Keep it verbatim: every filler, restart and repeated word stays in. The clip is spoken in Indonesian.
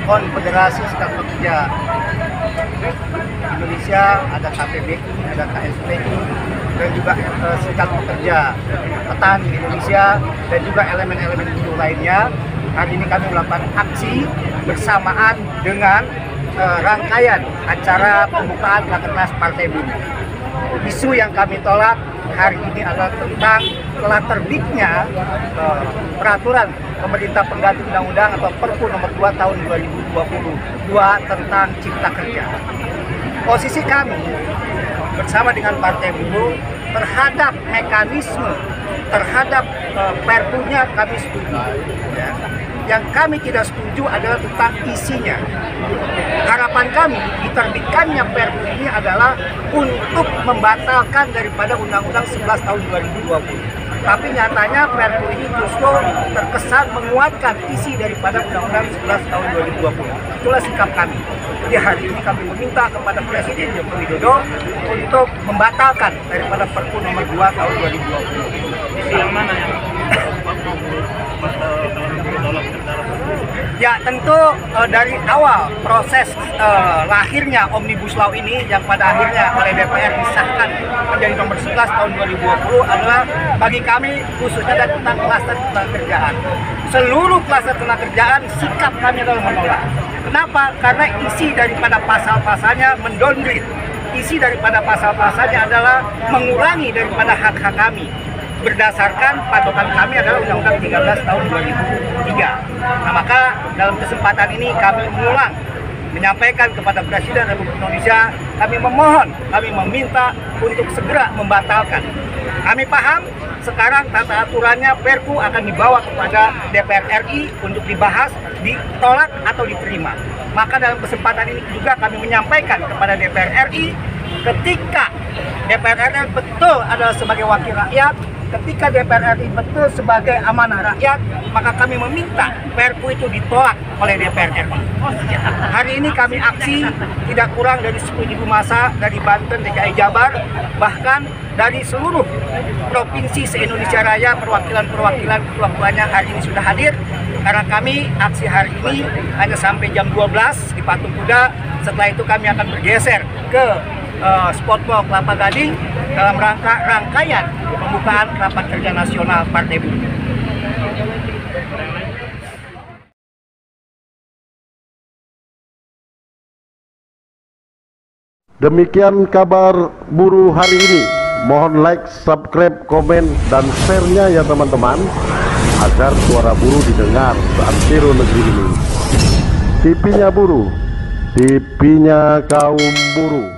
Konfederasi Serikat Pekerja Indonesia, ada K P B I, ada K S P I, dan juga uh, Serikat Pekerja Petani Indonesia, dan juga elemen-elemen buruh lainnya. Hari ini kami melakukan aksi bersamaan dengan uh, rangkaian acara pembukaan Rakernas Partai Buruh. Isu yang kami tolak hari ini adalah tentang telah terbitnya uh, peraturan pemerintah pengganti undang-undang atau Perpu nomor dua tahun dua ribu dua puluh dua tentang Cipta Kerja. Posisi kami bersama dengan Partai Buruh terhadap mekanisme, terhadap uh, perpunya kami setuju. Ya. Yang kami tidak setuju adalah tentang isinya. Harapan kami diterbitkannya perpu ini adalah untuk membatalkan daripada Undang-Undang sebelas tahun dua ribu dua puluh. Tapi nyatanya perpu ini justru terkesan menguatkan isi daripada Undang-Undang sebelas tahun dua ribu dua puluh. Itulah sikap kami. Jadi hari ini kami meminta kepada Presiden Joko Widodo untuk membatalkan daripada Perpu nomor dua tahun dua ribu dua puluh. Isi yang mana yang Ya tentu uh, dari awal proses uh, lahirnya Omnibus Law ini yang pada akhirnya oleh D P R disahkan menjadi nomor sebelas tahun dua ribu dua puluh adalah bagi kami khususnya dari tentang klaster ketenagakerjaan. Seluruh klaster ketenagakerjaan sikap kami adalah menolak. Kenapa? Karena isi daripada pasal-pasalnya mendowngrade. Isi daripada pasal-pasalnya adalah mengurangi daripada hak-hak kami. Berdasarkan patokan kami adalah Undang-Undang tiga belas tahun dua ribu tiga. Nah, maka dalam kesempatan ini kami mengulang menyampaikan kepada Presiden Republik Indonesia, kami memohon, kami meminta untuk segera membatalkan. Kami paham sekarang tata aturannya Perpu akan dibawa kepada D P R R I untuk dibahas, ditolak atau diterima. Maka dalam kesempatan ini juga kami menyampaikan kepada D P R R I, ketika D P R R I betul adalah sebagai wakil rakyat, ketika D P R R I betul sebagai amanah rakyat, maka kami meminta Perpu itu ditolak oleh D P R R I. Hari ini kami aksi tidak kurang dari sepuluh ribu massa dari Banten, D K I Jabar, bahkan dari seluruh provinsi se-Indonesia Raya, perwakilan-perwakilan ketua-ketuanya hari ini sudah hadir. Karena kami aksi hari ini hanya sampai jam dua belas di Patung Kuda. Setelah itu kami akan bergeser ke uh, Spot Mall Kelapa Gading dalam rangka rangkaian pembukaan Rapat Kerja Nasional Partai Buruh. Demikian kabar buruh hari ini. Mohon like, subscribe, komen, dan share-nya ya teman-teman, agar suara buruh didengar seantero negeri ini. T V-nya buruh, T V-nya kaum buruh.